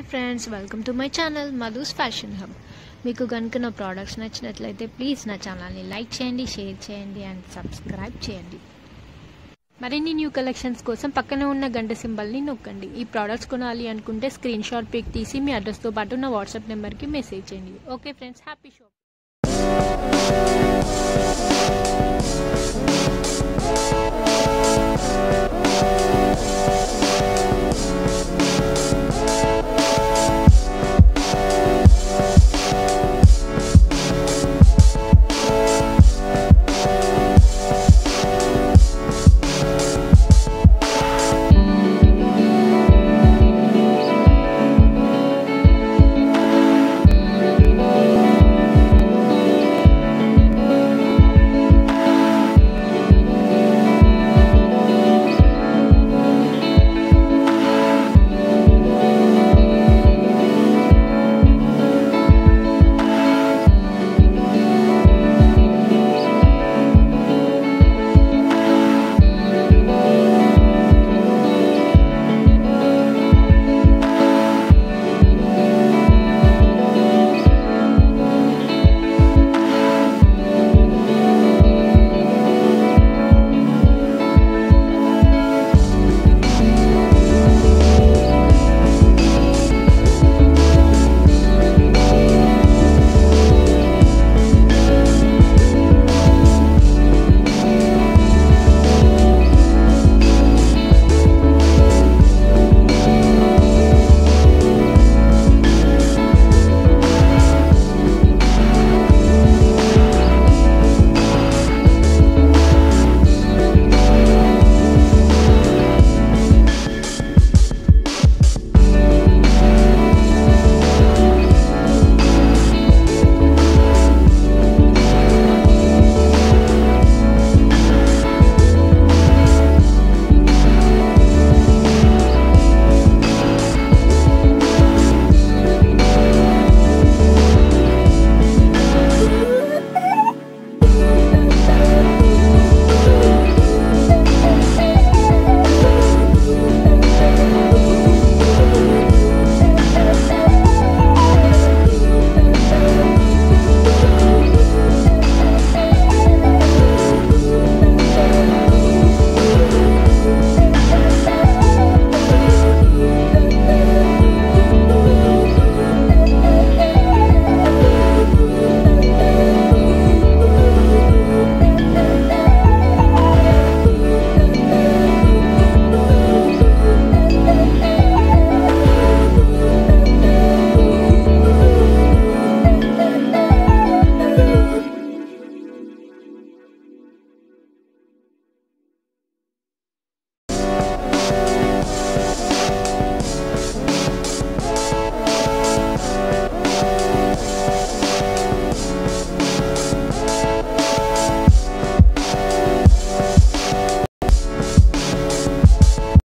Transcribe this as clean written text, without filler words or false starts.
Friends, welcome to my channel Madhu's fashion hub. మీకు కనుక నా ప్రోడక్ట్స్ నచ్చినట్లయితే ప్లీజ్ నా ఛానల్ని లైక్ చేయండి, షేర్ చేయండి అండ్ సబ్స్క్రైబ్ చేయండి. మరిన్ని న్యూ కలెక్షన్స్ కోసం పక్కనే ఉన్న గంట సింబల్ని నొక్కండి. ఈ ప్రోడక్ట్స్ కొనాలి అనుకుంటే స్క్రీన్ షాట్ పిక్ తీసి మీ అడ్రస్తో పాటు నా వాట్సాప్ నెంబర్కి మెసేజ్ చేయండి. Okay friends, happy shopping.